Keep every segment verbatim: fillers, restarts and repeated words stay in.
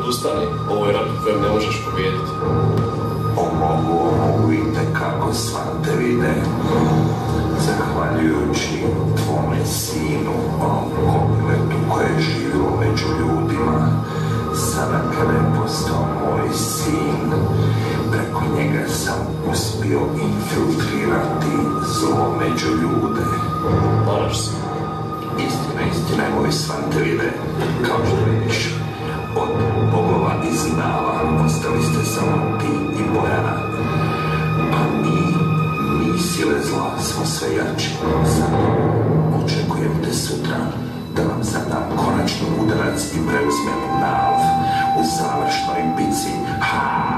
odustani, ovo je rat u kojem ne možeš pobijediti. Mogu, mogu i tekako svante vide. Zahvaljujući tvome sinu, onom kopiletu koje je živilo među ljudima, sada kada je postao moj sin, preko njega sam uspio infiltrirati zlo među ljude. Varaš se. Istina, istina je moj svante vide. Kao što vidiš, od bogova iz Nala ostali ste samo ti i Bojana. A mi, mi sile zla smo sve jači. Zato očekujem te sutra da vam zadam konačni udarac i preuzmem Nal u završnoj bici. Ha!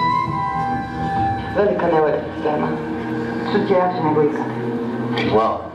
Velika nevolja, Herman. Sud je jači nego ikad. Hvala.